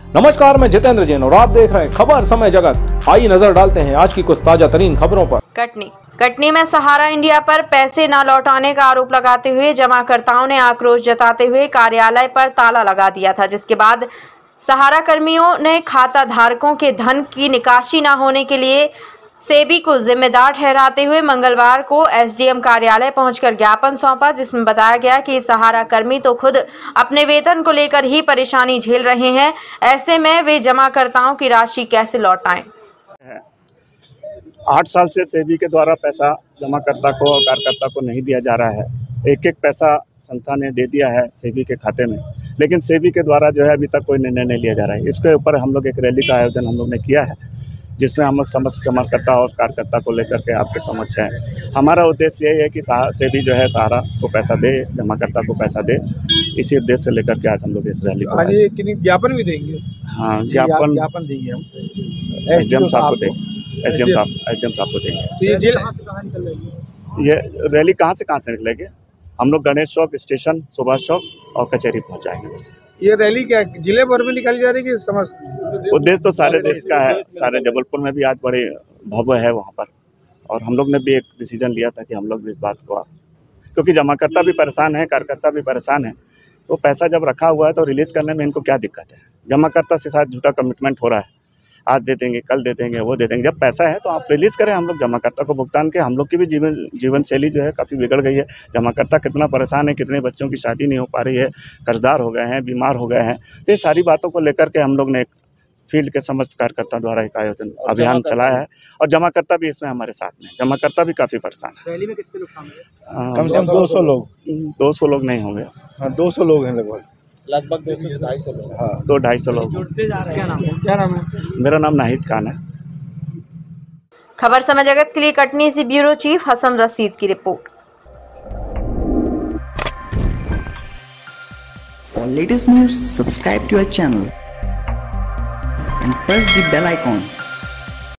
नमस्कार, मैं जितेंद्र जैन और आप देख रहे हैं खबर समय जगत। आइए नजर डालते हैं आज की कुछ ताजा तरीन खबरों पर। कटनी में सहारा इंडिया पर पैसे न लौटाने का आरोप लगाते हुए जमाकर्ताओं ने आक्रोश जताते हुए कार्यालय पर ताला लगा दिया था, जिसके बाद सहारा कर्मियों ने खाता धारकों के धन की निकासी न होने के लिए सेबी को जिम्मेदार ठहराते हुए मंगलवार को एसडीएम कार्यालय पहुंचकर ज्ञापन सौंपा, जिसमें बताया गया कि सहारा कर्मी तो खुद अपने वेतन को लेकर ही परेशानी झेल रहे हैं, ऐसे में वे जमाकर्ताओं की राशि कैसे लौटाएं। 8 साल से सेबी के द्वारा पैसा जमाकर्ता को और कार्यकर्ता को नहीं दिया जा रहा है। एक पैसा संस्था ने दे दिया है सेबी के खाते में, लेकिन सेबी के द्वारा जो है अभी तक कोई निर्णय नहीं लिया जा रहा है। इसके ऊपर हम लोग एक रैली का आयोजन हम लोग ने किया है, जिसमें हम लोग समस्त जमाकर्ता और कार्यकर्ता को लेकर के आपके समक्ष हैं। हमारा उद्देश्य यही है कि सेबी जो है सहारा को पैसा दे, जमाकर्ता को पैसा दे। इसी उद्देश्य से लेकर के आज हम लोग इस रैली को ज्ञापन भी देंगे। हाँ, ज्ञापन देंगे हम एसडीएम साहब को देंगे। एसडीएम साहब को देंगे। ये रैली कहाँ से निकलेगी? हम लोग गणेश चौक स्टेशन, सुभाष चौक और कचहरी पहुँचाएंगे। बस ये रैली क्या जिले भर में निकाली जा रही है? समझ उद्देश्य तो सारे देश का है। सारे जबलपुर में भी आज बड़े भव्य है वहाँ पर, और हम लोग ने भी एक डिसीजन लिया था कि हम लोग भी इस बात को, क्योंकि जमाकर्ता भी परेशान है, कार्यकर्ता भी परेशान है। तो पैसा जब रखा हुआ है तो रिलीज़ करने में इनको क्या दिक्कत है? जमाकर्ता से साथ झूठा कमिटमेंट हो रहा है, आज दे देंगे, कल दे देंगे, वो दे देंगे। जब पैसा है तो आप रिलीज़ करें, हम लोग जमाकर्ता को भुगतान के। हम लोग की भी जीवन शैली जो है काफ़ी बिगड़ गई है। जमाकर्ता कितना परेशान है, कितने बच्चों की शादी नहीं हो पा रही है, कर्जदार हो गए हैं, बीमार हो गए हैं। तो ये सारी बातों को लेकर के हम लोग ने एक फील्ड के समस्त कार्यकर्ता द्वारा एक आयोजन अभियान चलाया है, और जमाकर्ता भी इसमें हमारे साथ में। जमाकर्ता भी काफ़ी परेशान है। रैली में कितने लोग शामिल हैं? कम से कम 200 लोग नहीं होंगे। हाँ, 200 लोग हैं लगभग 200 से 250 लोग। हाँ, 200-250 लोग जुड़ते जा रहे हैं। क्या नाम है? मेरा नाम नाहिद खान है। खबर समय जगत के लिए कटनी से ब्यूरो चीफ हसन रशीद की रिपोर्ट। For latest news, subscribe to our channel and press the bell icon.